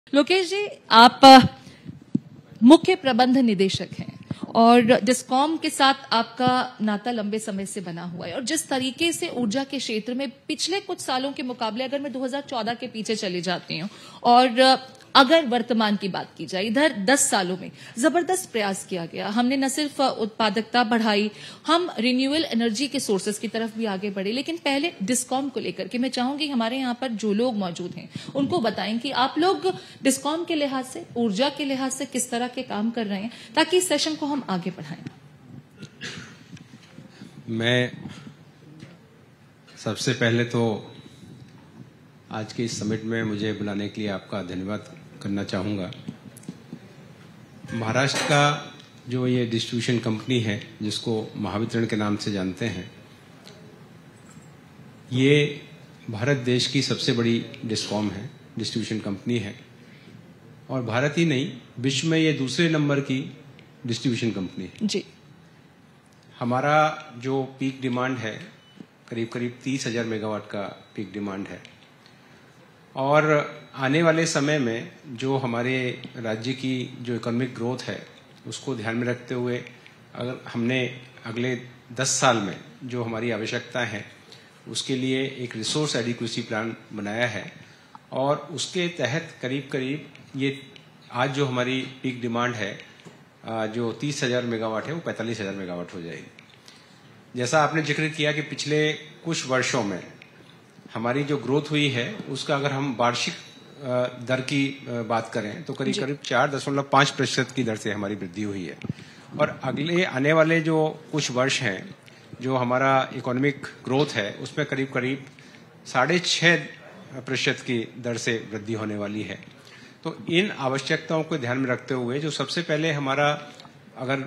लोकेश जी, आप मुख्य प्रबंध निदेशक हैं और डिस्कॉम के साथ आपका नाता लंबे समय से बना हुआ है और जिस तरीके से ऊर्जा के क्षेत्र में पिछले कुछ सालों के मुकाबले अगर मैं 2014 के पीछे चली जाती हूं और अगर वर्तमान की बात की जाए, इधर 10 सालों में जबरदस्त प्रयास किया गया। हमने न सिर्फ उत्पादकता बढ़ाई, हम रिन्यूएबल एनर्जी के सोर्सेज की तरफ भी आगे बढ़े। लेकिन पहले डिस्कॉम को लेकर के मैं चाहूंगी हमारे यहाँ पर जो लोग मौजूद हैं उनको बताएं कि आप लोग डिस्कॉम के लिहाज से, ऊर्जा के लिहाज से किस तरह के काम कर रहे हैं ताकि इस सेशन को हम आगे बढ़ाएं। मैं सबसे पहले तो आज के इस समिट में मुझे बुलाने के लिए आपका धन्यवाद करना चाहूँगा। महाराष्ट्र का जो ये डिस्ट्रीब्यूशन कंपनी है, जिसको महावितरण के नाम से जानते हैं, ये भारत देश की सबसे बड़ी डिस्कॉम है, डिस्ट्रीब्यूशन कंपनी है। और भारत ही नहीं, विश्व में ये दूसरे नंबर की डिस्ट्रीब्यूशन कंपनी है जी। हमारा जो पीक डिमांड है करीब करीब 30,000 मेगावाट का पीक डिमांड है। और आने वाले समय में जो हमारे राज्य की जो इकोनॉमिक ग्रोथ है उसको ध्यान में रखते हुए अगर हमने अगले 10 साल में जो हमारी आवश्यकता है उसके लिए एक रिसोर्स एडिक्वेसी प्लान बनाया है और उसके तहत करीब करीब ये आज जो हमारी पीक डिमांड है जो 30,000 मेगावाट है वो 45,000 मेगावाट हो जाएगी। जैसा आपने जिक्र किया कि पिछले कुछ वर्षों में हमारी जो ग्रोथ हुई है उसका अगर हम वार्षिक दर की बात करें तो करीब करीब 4.5% की दर से हमारी वृद्धि हुई है। और अगले आने वाले जो कुछ वर्ष हैं जो हमारा इकोनॉमिक ग्रोथ है उसमें करीब करीब 6.5% की दर से वृद्धि होने वाली है। तो इन आवश्यकताओं को ध्यान में रखते हुए जो सबसे पहले हमारा अगर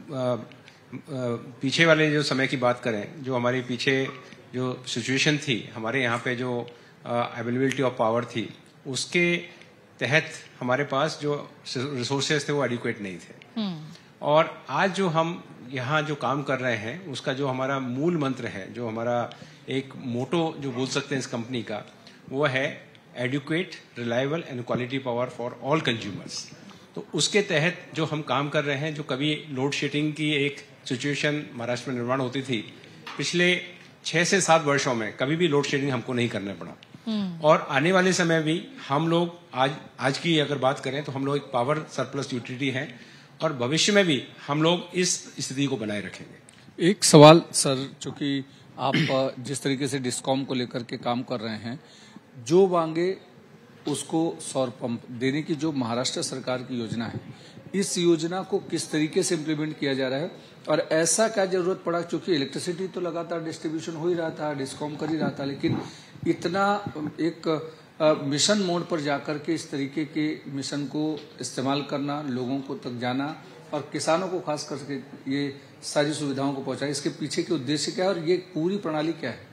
पीछे वाले जो समय की बात करें, जो हमारे पीछे जो सिचुएशन थी, हमारे यहाँ पे जो अवेलेबिलिटी ऑफ पावर थी, उसके तहत हमारे पास जो रिसोर्सेज थे वो एडिक्वेट नहीं थे। और आज जो हम यहाँ जो काम कर रहे हैं उसका जो हमारा मूल मंत्र है, जो हमारा एक मोटो जो बोल सकते हैं इस कंपनी का, वो है adequate, reliable and quality power for all consumers. तो उसके तहत जो हम काम कर रहे हैं, जो कभी लोड शेडिंग की एक सिचुएशन महाराष्ट्र में निर्माण होती थी, पिछले 6 से 7 वर्षों में कभी भी लोड शेडिंग हमको नहीं करना पड़ा। और आने वाले समय भी हम लोग आज की अगर बात करें तो हम लोग एक पावर सरप्लस यूटिलिटी हैं और भविष्य में भी हम लोग इस स्थिति को बनाए रखेंगे। एक सवाल सर, चूंकि आप जिस तरीके से डिस्कॉम को लेकर के काम कर रहे हैं, जो मांगे उसको सौर पंप देने की जो महाराष्ट्र सरकार की योजना है, इस योजना को किस तरीके से इम्प्लीमेंट किया जा रहा है और ऐसा क्या जरूरत पड़ा? क्योंकि इलेक्ट्रिसिटी तो लगातार डिस्ट्रीब्यूशन हो ही रहा था, डिस्कॉम कर ही रहा था, लेकिन इतना एक मिशन मोड पर जाकर के इस तरीके के मिशन को इस्तेमाल करना, लोगों को तक जाना और किसानों को खास करके ये सारी सुविधाओं को पहुंचाना, इसके पीछे के उद्देश्य क्या है और ये पूरी प्रणाली क्या है?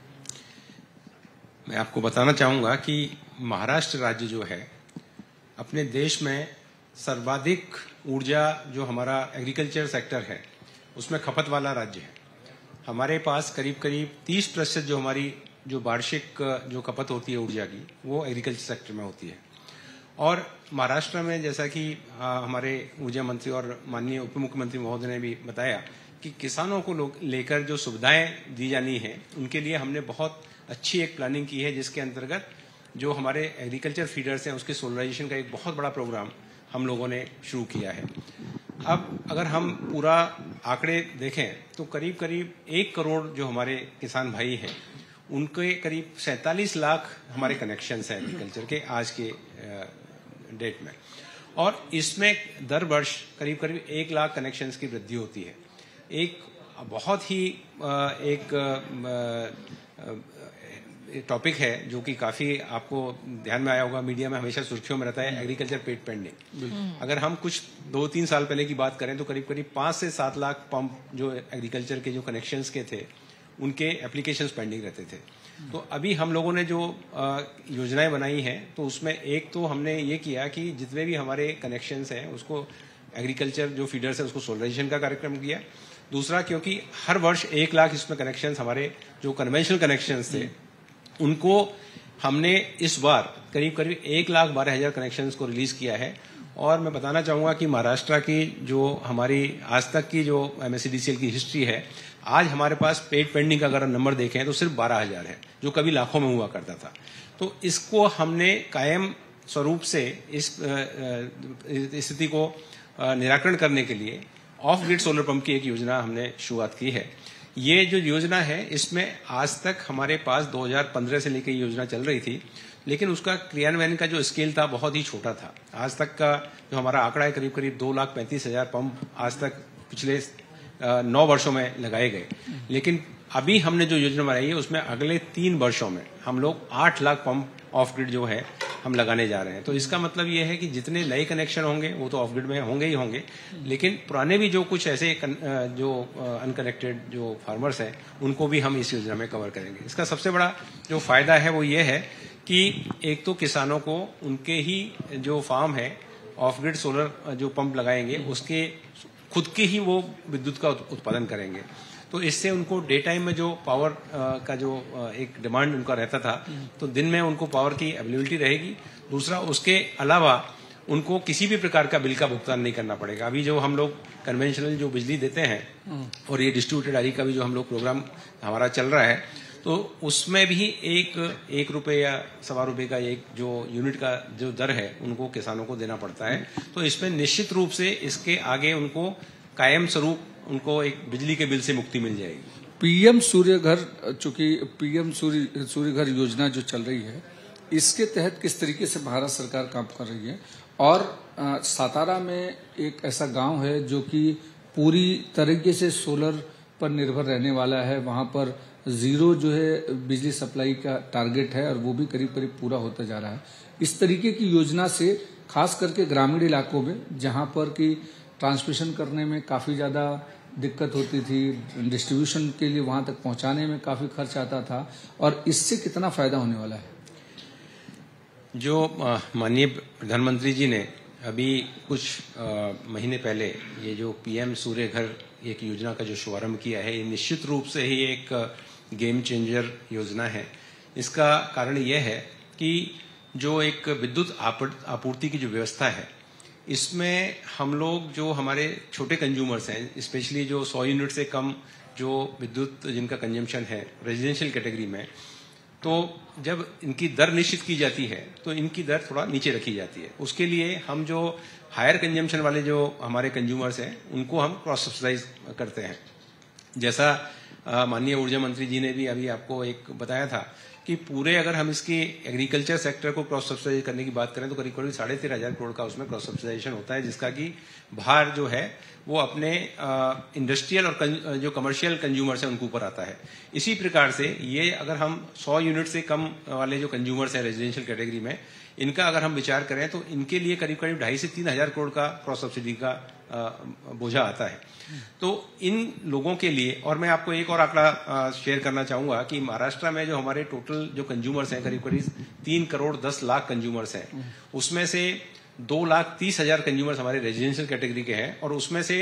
मैं आपको बताना चाहूंगा कि महाराष्ट्र राज्य जो है अपने देश में सर्वाधिक ऊर्जा जो हमारा एग्रीकल्चर सेक्टर है उसमें खपत वाला राज्य है। हमारे पास करीब करीब 30% जो हमारी जो वार्षिक जो खपत होती है ऊर्जा की, वो एग्रीकल्चर सेक्टर में होती है। और महाराष्ट्र में जैसा कि हमारे ऊर्जा मंत्री और माननीय उप मुख्यमंत्री महोदय ने भी बताया कि किसानों को लेकर जो सुविधाएं दी जानी है उनके लिए हमने बहुत अच्छी एक प्लानिंग की है, जिसके अंतर्गत जो हमारे एग्रीकल्चर फीडर्स हैं उसके सोलराइजेशन का एक बहुत बड़ा प्रोग्राम हम लोगों ने शुरू किया है। अब अगर हम पूरा आंकड़े देखें तो करीब करीब 1 करोड़ जो हमारे किसान भाई हैं उनके करीब 47 लाख हमारे कनेक्शंस हैं एग्रीकल्चर के आज के डेट में। और इसमें दर वर्ष करीब करीब 1 लाख कनेक्शंस की वृद्धि होती है। एक बहुत ही टॉपिक है जो कि काफी आपको ध्यान में आया होगा, मीडिया में हमेशा सुर्खियों में रहता है, एग्रीकल्चर पेड पेंडिंग। अगर हम कुछ 2-3 साल पहले की बात करें तो करीब करीब 5 से 7 लाख पंप जो एग्रीकल्चर के जो कनेक्शंस के थे उनके एप्लीकेशंस पेंडिंग रहते थे। तो अभी हम लोगों ने जो योजनाएं बनाई हैं तो उसमें एक तो हमने ये किया कि जितने भी हमारे कनेक्शंस हैं उसको एग्रीकल्चर जो फीडर्स है उसको सोलराइजेशन का कार्यक्रम किया। दूसरा, क्योंकि हर वर्ष 1 लाख इसमें कनेक्शंस हमारे जो कन्वेंशनल कनेक्शंस थे उनको हमने इस बार करीब करीब 1,12,000 कनेक्शंस को रिलीज किया है। और मैं बताना चाहूंगा कि महाराष्ट्र की जो हमारी आज तक की जो MSEDCL की हिस्ट्री है, आज हमारे पास पेड पेंडिंग का अगर नंबर देखें तो सिर्फ 12,000 है, जो कभी लाखों में हुआ करता था। तो इसको हमने कायम स्वरूप से इस स्थिति को निराकरण करने के लिए ऑफ ग्रिड सोलर पंप की एक योजना हमने शुरुआत की है। ये जो योजना है, इसमें आज तक हमारे पास 2015 से लेकर योजना चल रही थी, लेकिन उसका क्रियान्वयन का जो स्केल था बहुत ही छोटा था। आज तक का जो हमारा आंकड़ा है करीब करीब 2,35,000 पंप आज तक पिछले 9 वर्षों में लगाए गए। लेकिन अभी हमने जो योजना बनाई है उसमें अगले 3 वर्षों में हम लोग 8 लाख पंप ऑफ ग्रिड जो है हम लगाने जा रहे हैं। तो इसका मतलब ये है कि जितने नए कनेक्शन होंगे वो तो ऑफ ग्रिड में होंगे ही होंगे, लेकिन पुराने भी जो कुछ ऐसे जो अनकनेक्टेड जो फार्मर्स हैं उनको भी हम इस योजना में कवर करेंगे। इसका सबसे बड़ा जो फायदा है वो ये है कि एक तो किसानों को उनके ही जो फार्म है ऑफ ग्रिड सोलर जो पंप लगाएंगे उसके खुद के ही वो विद्युत का उत्पादन करेंगे। तो इससे उनको डे टाइम में जो पावर का जो एक डिमांड उनका रहता था, तो दिन में उनको पावर की अवेलेबिलिटी रहेगी। दूसरा, उसके अलावा उनको किसी भी प्रकार का बिल का भुगतान नहीं करना पड़ेगा। अभी जो हम लोग कन्वेंशनल जो बिजली देते हैं और ये डिस्ट्रीब्यूटेड आरी का भी जो हम लोग प्रोग्राम हमारा चल रहा है, तो उसमें भी एक रुपए या ₹1.25 का एक जो यूनिट का जो दर है उनको किसानों को देना पड़ता है। तो इसमें निश्चित रूप से इसके आगे उनको कायम स्वरूप उनको एक बिजली के बिल से मुक्ति मिल जाएगी। पीएम सूर्य घर, चूंकि पीएम सूर्य घर योजना जो चल रही है, इसके तहत किस तरीके से भारत सरकार काम कर रही है? और सातारा में एक ऐसा गांव है जो कि पूरी तरीके से सोलर पर निर्भर रहने वाला है, वहां पर जीरो जो है बिजली सप्लाई का टारगेट है और वो भी करीब करीब पूरा होता जा रहा है। इस तरीके की योजना से खास करके ग्रामीण इलाकों में जहां पर कि ट्रांसमिशन करने में काफी ज्यादा दिक्कत होती थी, डिस्ट्रीब्यूशन के लिए वहां तक पहुंचाने में काफी खर्च आता था, और इससे कितना फायदा होने वाला है? जो माननीय प्रधानमंत्री जी ने अभी कुछ महीने पहले ये जो पीएम सूर्य घर एक योजना का जो शुभारंभ किया है, ये निश्चित रूप से ही एक गेम चेंजर योजना है। इसका कारण यह है कि जो एक विद्युत आपूर्ति की जो व्यवस्था है, इसमें हम लोग जो हमारे छोटे कंज्यूमर्स हैं, स्पेशली जो 100 यूनिट से कम जो विद्युत जिनका कंजम्पशन है रेजिडेंशियल कैटेगरी में, तो जब इनकी दर निश्चित की जाती है तो इनकी दर थोड़ा नीचे रखी जाती है। उसके लिए हम जो हायर कंजम्पशन वाले जो हमारे कंज्यूमर्स हैं उनको हम क्रॉस सब्सिडाइज करते हैं। जैसा माननीय ऊर्जा मंत्री जी ने भी अभी आपको एक बताया था कि पूरे अगर हम इसकी एग्रीकल्चर सेक्टर को क्रॉस सब्सिडाइज करने की बात करें तो करीब करीब 13,500 करोड़ का उसमें क्रॉस सब्सिडाइजेशन होता है, जिसका कि भार जो है वो अपने इंडस्ट्रियल और जो कमर्शियल कंज्यूमर्स हैं उनके ऊपर आता है। इसी प्रकार से ये अगर हम 100 यूनिट से कम वाले जो कंज्यूमर्स हैं रेजिडेंशियल कैटेगरी में, इनका अगर हम विचार करें तो इनके लिए करीब करीब 2,500 से 3,000 करोड़ का क्रॉस सब्सिडी का बोझा आता है। तो इन लोगों के लिए, और मैं आपको एक और आंकड़ा शेयर करना चाहूंगा कि महाराष्ट्र में जो हमारे टोटल जो कंज्यूमर्स हैं करीब करीब 3 करोड़ 10 लाख कंज्यूमर्स हैं, उसमें से 2,30,000 कंज्यूमर्स हमारे रेजिडेंशियल कैटेगरी के हैं, और उसमें से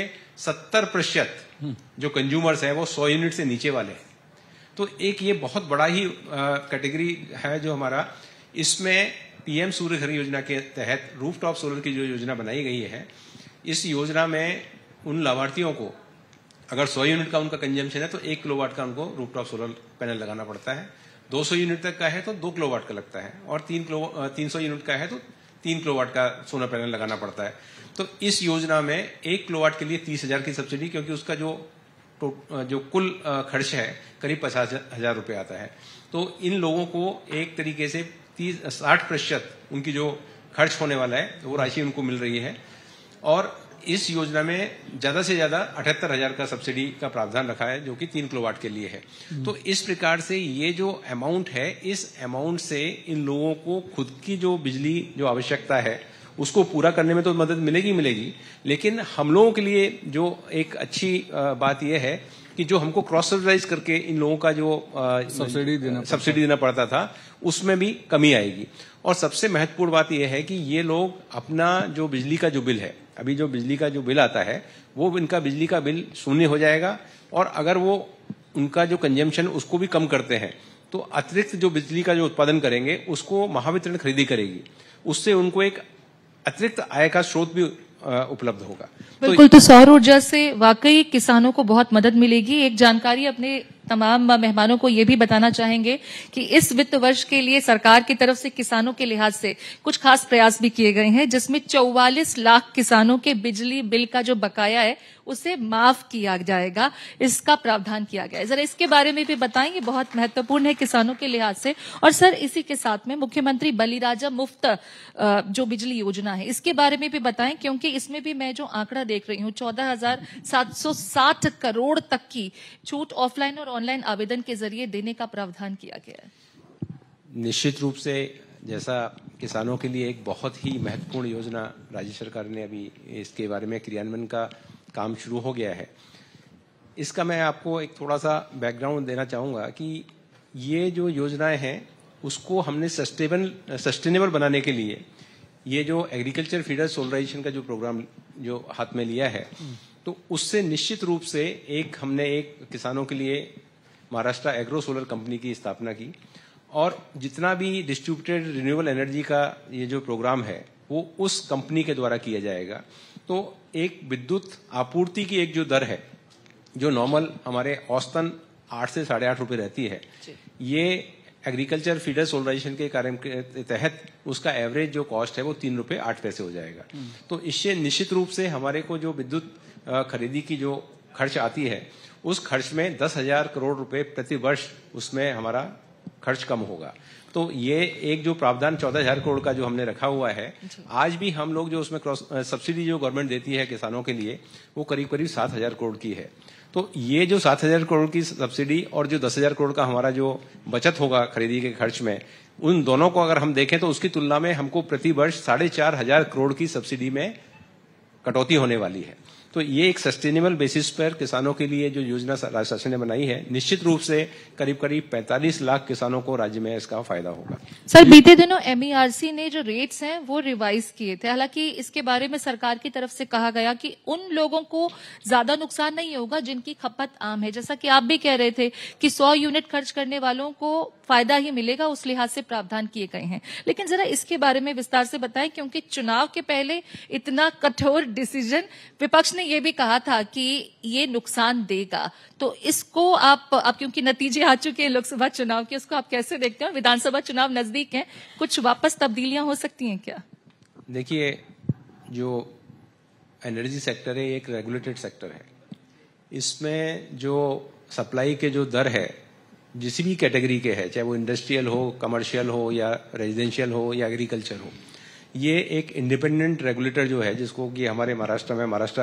70% जो कंज्यूमर्स हैं वो 100 यूनिट से नीचे वाले हैं। तो एक ये बहुत बड़ा ही कैटेगरी है जो हमारा, इसमें पीएम सूर्य घर योजना के तहत रूफटॉप सोलर की जो योजना बनाई गई है, इस योजना में उन लाभार्थियों को अगर 100 यूनिट का उनका कंजम्पशन है तो 1 किलोवाट का उनको रूफटॉप सोलर पैनल लगाना पड़ता है, 200 यूनिट तक का है तो 2 किलोवाट का लगता है, और 300 यूनिट का है तो 3 किलोवाट का सोलर पैनल लगाना पड़ता है। तो इस योजना में 1 किलोवाट के लिए 30,000 की सब्सिडी, क्योंकि उसका जो कुल खर्च है करीब 50,000 रुपये आता है। तो इन लोगों को एक तरीके से 60% उनकी जो खर्च होने वाला है वो राशि उनको मिल रही है, और इस योजना में ज्यादा से ज्यादा 78,000 का सब्सिडी का प्रावधान रखा है जो कि 3 किलोवाट के लिए है। तो इस प्रकार से ये जो अमाउंट है, इस अमाउंट से इन लोगों को खुद की जो बिजली जो आवश्यकता है उसको पूरा करने में तो मदद मिलेगी, लेकिन हम लोगों के लिए जो एक अच्छी बात यह है कि जो हमको क्रॉस सब्सिडाइज करके इन लोगों का जो सब्सिडी देना पड़ता था उसमें भी कमी आएगी। और सबसे महत्वपूर्ण बात यह है कि ये लोग अपना जो बिजली का जो बिल है, अभी जो बिजली का जो बिल आता है वो इनका बिजली का बिल शून्य हो जाएगा, और अगर वो उनका जो कंजम्पशन उसको भी कम करते हैं तो अतिरिक्त जो बिजली का जो उत्पादन करेंगे उसको महावितरण खरीदी करेगी, उससे उनको एक अतिरिक्त आय का स्रोत भी उपलब्ध होगा। बिल्कुल, तो सौर ऊर्जा से वाकई किसानों को बहुत मदद मिलेगी। एक जानकारी अपने तमाम मेहमानों को ये भी बताना चाहेंगे कि इस वित्त वर्ष के लिए सरकार की तरफ से किसानों के लिहाज से कुछ खास प्रयास भी किए गए हैं, जिसमें 44 लाख किसानों के बिजली बिल का जो बकाया है उसे माफ किया जाएगा, इसका प्रावधान किया गया है। जरा इसके बारे में भी बताएंगे, बहुत महत्वपूर्ण है किसानों के लिहाज से। और सर, इसी के साथ में मुख्यमंत्री बलिराजा मुफ्त जो बिजली योजना है, इसके बारे में भी बताएं, क्योंकि इसमें भी मैं जो आंकड़ा देख रही हूँ 14,760 करोड़ तक की छूट ऑफलाइन और ऑनलाइन आवेदन के जरिए देने का प्रावधान किया गया है। निश्चित रूप से जैसा किसानों के लिए एक बहुत ही महत्वपूर्ण योजना राज्य सरकार ने अभी इसके बारे में क्रियान्वयन का काम शुरू हो गया है। इसका मैं आपको एक थोड़ा सा बैकग्राउंड देना चाहूँगा कि ये जो योजनाएं हैं उसको हमने सस्टेनेबल बनाने के लिए ये जो एग्रीकल्चर फीडर सोलराइजेशन का जो प्रोग्राम जो हाथ में लिया है, तो उससे निश्चित रूप से हमने एक किसानों के लिए महाराष्ट्र एग्रो सोलर कंपनी की स्थापना की, और जितना भी डिस्ट्रीब्यूटेड रिन्यूएबल एनर्जी का ये जो प्रोग्राम है वो उस कंपनी के द्वारा किया जाएगा। तो एक विद्युत आपूर्ति की एक जो दर है जो नॉर्मल हमारे औसतन 8 से 8.5 रुपए रहती है, ये एग्रीकल्चर फीडर सोलराइजेशन के कार्य के तहत उसका एवरेज जो कॉस्ट है वो 3 रुपए 8 पैसे हो जाएगा। तो इससे निश्चित रूप से हमारे को जो विद्युत खरीदी की जो खर्च आती है उस खर्च में 10,000 करोड़ रुपए प्रति वर्ष उसमें हमारा खर्च कम होगा। तो ये एक जो प्रावधान 14,000 करोड़ का जो हमने रखा हुआ है, आज भी हम लोग जो उसमें सब्सिडी जो गवर्नमेंट देती है किसानों के लिए वो करीब करीब 7,000 करोड़ की है। तो ये जो 7,000 करोड़ की सब्सिडी और जो 10,000 करोड़ का हमारा जो बचत होगा खरीदी के खर्च में, उन दोनों को अगर हम देखें तो उसकी तुलना में हमको प्रति वर्ष 4,500 करोड़ की सब्सिडी में कटौती होने वाली है। तो ये एक सस्टेनेबल बेसिस पर किसानों के लिए जो योजना राज्य शासन ने बनाई है, निश्चित रूप से करीब करीब 45 लाख किसानों को राज्य में इसका फायदा होगा। सर, बीते दिनों MERC ने जो रेट्स हैं वो रिवाइज किए थे। हालांकि इसके बारे में सरकार की तरफ से कहा गया कि उन लोगों को ज्यादा नुकसान नहीं होगा जिनकी खपत आम है, जैसा कि आप भी कह रहे थे कि 100 यूनिट खर्च करने वालों को फायदा ही मिलेगा, उस लिहाज से प्रावधान किए गए हैं। लेकिन जरा इसके बारे में विस्तार से बताएं, क्योंकि चुनाव के पहले इतना कठोर डिसीजन, विपक्ष ने ये भी कहा था कि ये नुकसान देगा। तो इसको आप क्योंकि नतीजे आ चुके हैं लोकसभा चुनाव के, उसको आप कैसे देखते हैं? विधानसभा चुनाव नजदीक हैं, कुछ वापस तब्दीलियां हो सकती हैं क्या? देखिए, जो एनर्जी सेक्टर है एक रेगुलेटेड सेक्टर है। इसमें जो सप्लाई के जो दर है जिस भी कैटेगरी के है, चाहे वो इंडस्ट्रियल हो, कमर्शियल हो या रेजिडेंशियल हो या एग्रीकल्चर हो, ये एक इंडिपेंडेंट रेगुलेटर जो है जिसको कि हमारे महाराष्ट्र में महाराष्ट्र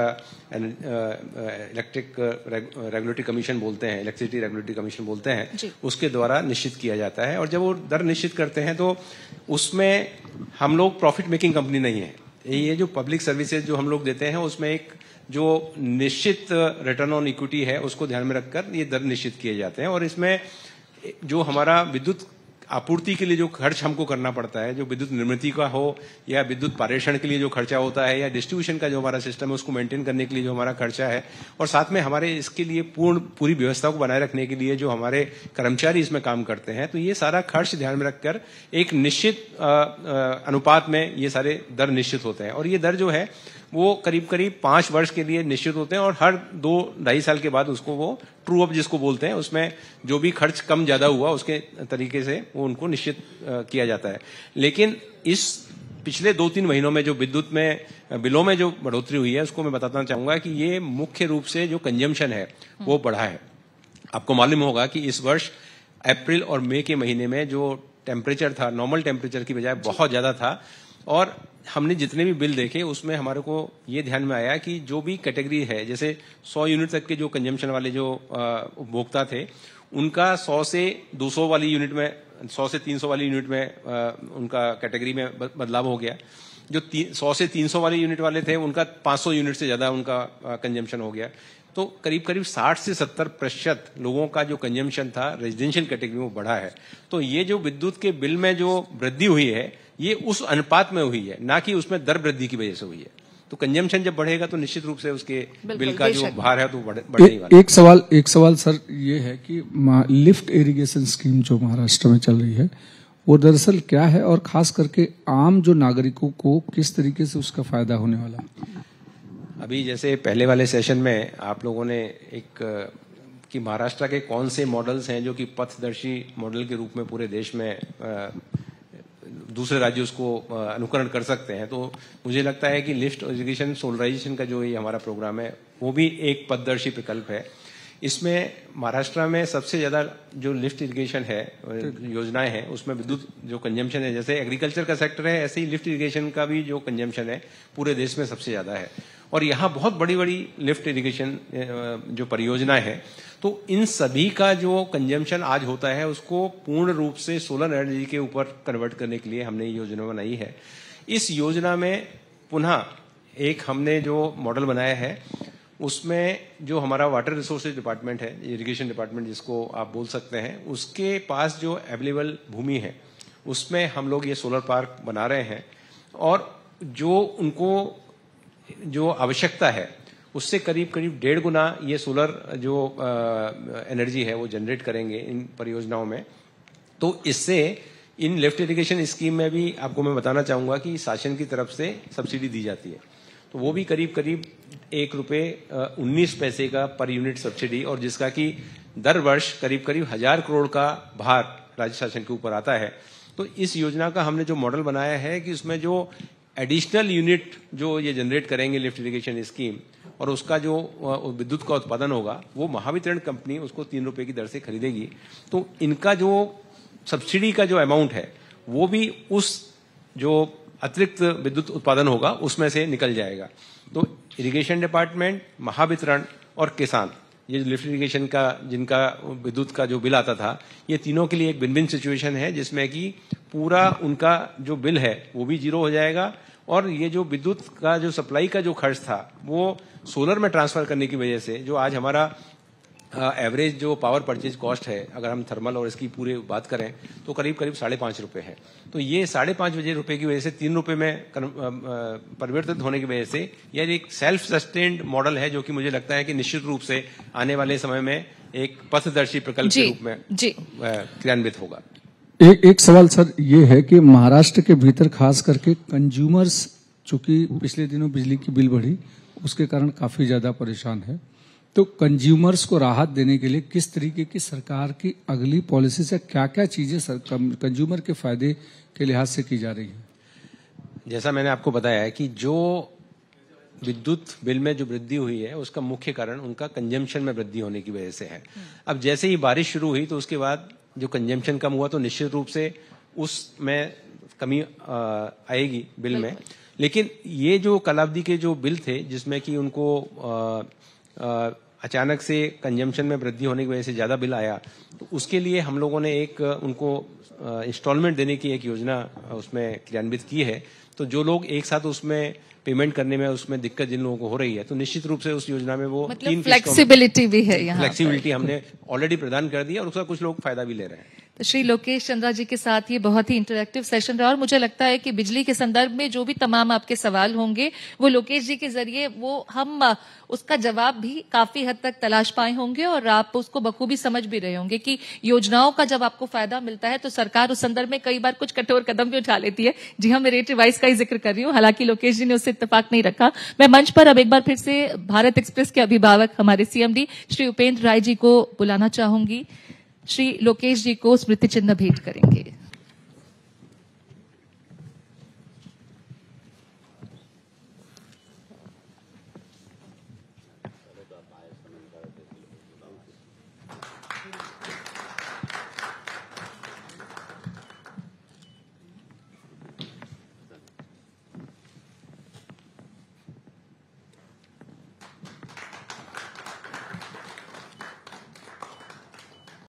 इलेक्ट्रिक रेगुलेटरी कमीशन बोलते हैं, इलेक्ट्रिसिटी रेगुलेटरी कमीशन बोलते हैं, उसके द्वारा निश्चित किया जाता है। और जब वो दर निश्चित करते हैं तो उसमें हम लोग प्रॉफिट मेकिंग कंपनी नहीं है। ये जो पब्लिक सर्विसेज जो हम लोग देते हैं उसमें एक जो निश्चित रिटर्न ऑन इक्विटी है उसको ध्यान में रखकर ये दर निश्चित किए जाते हैं। और इसमें जो हमारा विद्युत आपूर्ति के लिए जो खर्च हमको करना पड़ता है, जो विद्युत निर्मित का हो या विद्युत पारेषण के लिए जो खर्चा होता है या डिस्ट्रीब्यूशन का जो हमारा सिस्टम है उसको मेंटेन करने के लिए जो हमारा खर्चा है, और साथ में हमारे इसके लिए पूरी व्यवस्था को बनाए रखने के लिए जो हमारे कर्मचारी इसमें काम करते हैं, तो ये सारा खर्च ध्यान में रखकर एक निश्चित अनुपात में ये सारे दर निश्चित होते हैं। और ये दर जो है वो करीब करीब 5 वर्ष के लिए निश्चित होते हैं और हर 2-2.5 साल के बाद उसको वो ट्रू अप जिसको बोलते हैं, उसमें जो भी खर्च कम ज्यादा हुआ उसके तरीके से वो उनको निश्चित किया जाता है। लेकिन इस पिछले 2-3 महीनों में जो विद्युत में बिलों में जो बढ़ोतरी हुई है उसको मैं बताना चाहूंगा कि ये मुख्य रूप से जो कंजम्पशन है वो बढ़ा है। आपको मालूम होगा कि इस वर्ष अप्रैल और मई के महीने में जो टेम्परेचर था नॉर्मल टेम्परेचर की बजाय बहुत ज्यादा था, और हमने जितने भी बिल देखे उसमें हमारे को ये ध्यान में आया कि जो भी कैटेगरी है, जैसे 100 यूनिट तक के जो कंजम्पशन वाले जो उपभोक्ता थे, उनका 100 से 200 वाली यूनिट में, 100 से 300 वाली यूनिट में उनका कैटेगरी में बदलाव हो गया। जो 100 से 300 वाली यूनिट वाले थे उनका 500 यूनिट से ज्यादा उनका कंजम्पशन हो गया। तो करीब करीब 60 से 70% लोगों का जो कंजम्पशन था रेजिडेंशियल कैटेगरी में बढ़ा है। तो ये जो विद्युत के बिल में जो वृद्धि हुई है ये उस अनुपात में हुई है, ना कि उसमें दर वृद्धि की वजह से हुई है। तो कंजम्पशन जब बढ़ेगा तो निश्चित रूप से उसके बिल का जो बेशक। भार है तो बढ़ने ही वाला है। एक सवाल सर ये है कि लिफ्ट इरिगेशन स्कीम जो महाराष्ट्र में चल रही है वो दरअसल क्या है और खास करके आम जो नागरिकों को किस तरीके से उसका फायदा होने वाला है? अभी जैसे पहले वाले सेशन में आप लोगों ने एक कि महाराष्ट्र के कौन से मॉडल्स हैं जो कि पथदर्शी मॉडल के रूप में पूरे देश में दूसरे राज्य उसको अनुकरण कर सकते हैं, तो मुझे लगता है कि लिफ्ट इरिगेशन सोलराइजेशन का जो ये हमारा प्रोग्राम है वो भी एक पथदर्शी विकल्प है। इसमें महाराष्ट्र में सबसे ज्यादा जो लिफ्ट इरिगेशन है योजनाएं हैं उसमें विद्युत जो कंजम्पशन है, जैसे एग्रीकल्चर का सेक्टर है ऐसे ही लिफ्ट इरिगेशन का भी जो कंजम्पशन है पूरे देश में सबसे ज्यादा है। और यहाँ बहुत बड़ी बड़ी लिफ्ट इरिगेशन जो परियोजनाएं हैं, तो इन सभी का जो कंजम्पशन आज होता है उसको पूर्ण रूप से सोलर एनर्जी के ऊपर कन्वर्ट करने के लिए हमने ये योजना बनाई है। इस योजना में पुनः एक हमने जो मॉडल बनाया है उसमें जो हमारा वाटर रिसोर्सेज डिपार्टमेंट है, इरिगेशन डिपार्टमेंट जिसको आप बोल सकते हैं, उसके पास जो अवेलेबल भूमि है उसमें हम लोग ये सोलर पार्क बना रहे हैं और जो उनको जो आवश्यकता है उससे करीब करीब 1.5 गुना ये सोलर जो एनर्जी है वो जनरेट करेंगे इन परियोजनाओं में। तो इससे इन लिफ्ट इरिगेशन स्कीम में भी आपको मैं बताना चाहूंगा कि शासन की तरफ से सब्सिडी दी जाती है, तो वो भी करीब करीब ₹1.19 का पर यूनिट सब्सिडी, और जिसका कि दर वर्ष करीब करीब 1000 करोड़ का भार राज्य शासन के ऊपर आता है। तो इस योजना का हमने जो मॉडल बनाया है कि उसमें जो एडिशनल यूनिट जो ये जनरेट करेंगे लिफ्ट इरिगेशन स्कीम और उसका जो विद्युत का उत्पादन होगा वो महावितरण कंपनी उसको ₹3 की दर से खरीदेगी। तो इनका जो सब्सिडी का जो अमाउंट है वो भी उस जो अतिरिक्त विद्युत उत्पादन होगा उसमें से निकल जाएगा। तो इरिगेशन डिपार्टमेंट, महावितरण और किसान, ये लिफ्ट इरिगेशन का जिनका विद्युत का जो बिल आता था, ये तीनों के लिए एक विन विन सिचुएशन है जिसमें कि पूरा उनका जो बिल है वो भी जीरो हो जाएगा और ये जो विद्युत का जो सप्लाई का जो खर्च था वो सोलर में ट्रांसफर करने की वजह से जो आज हमारा एवरेज जो पावर परचेज कॉस्ट है, अगर हम थर्मल और इसकी पूरी बात करें तो करीब करीब ₹5.5 है। तो ये ₹5.5 की वजह से ₹3 में परिवर्तित होने की वजह से यह एक सेल्फ सस्टेन्ड मॉडल है जो कि मुझे लगता है कि निश्चित रूप से आने वाले समय में एक पथदर्शी प्रकल्प के रूप में क्रियान्वित होगा। एक सवाल सर ये है कि महाराष्ट्र के भीतर खास करके कंज्यूमर्स, चूंकि पिछले दिनों बिजली की बिल बढ़ी उसके कारण काफी ज्यादा परेशान है, तो कंज्यूमर्स को राहत देने के लिए किस तरीके की सरकार की अगली पॉलिसी से क्या क्या चीजें कंज्यूमर के फायदे के लिहाज से की जा रही है? जैसा मैंने आपको बताया है कि जो विद्युत बिल में जो वृद्धि हुई है उसका मुख्य कारण उनका कंजम्पशन में वृद्धि होने की वजह से है। अब जैसे ही बारिश शुरू हुई तो उसके बाद जो कंजम्पशन कम हुआ तो निश्चित रूप से उसमें कमी आएगी बिल में। लेकिन ये जो कालावधि के जो बिल थे जिसमें कि उनको अचानक से कंजम्पशन में वृद्धि होने की वजह से ज्यादा बिल आया, तो उसके लिए हम लोगों ने एक उनको इंस्टॉलमेंट देने की एक योजना उसमें क्रियान्वित की है। तो जो लोग एक साथ उसमें पेमेंट करने में उसमें दिक्कत जिन लोगों को हो रही है तो निश्चित रूप से उस योजना में वो मतलब फ्लेक्सिबिलिटी भी है, यहाँ फ्लेक्सिबिलिटी हमने ऑलरेडी प्रदान कर दी और उसका कुछ लोग फायदा भी ले रहे हैं। तो श्री लोकेश चंद्रा जी के साथ ये बहुत ही इंटरैक्टिव सेशन रहा और मुझे लगता है कि बिजली के संदर्भ में जो भी तमाम आपके सवाल होंगे वो लोकेश जी के जरिए वो हम उसका जवाब भी काफी हद तक तलाश पाए होंगे और आप उसको बखूबी समझ भी रहे होंगे कि योजनाओं का जब आपको फायदा मिलता है तो सरकार उस संदर्भ में कई बार कुछ कठोर कदम भी उठा लेती है। जी हाँ, मैं रेट रिवाइज का ही जिक्र कर रही हूँ, हालांकि लोकेश जी ने उससे इत्तेफाक नहीं रखा। मैं मंच पर अब एक बार फिर से भारत एक्सप्रेस के अभिभावक हमारे सीएमडी श्री उपेंद्र राय जी को बुलाना चाहूंगी। श्री लोकेश जी को स्मृति चिन्ह भेंट करेंगे।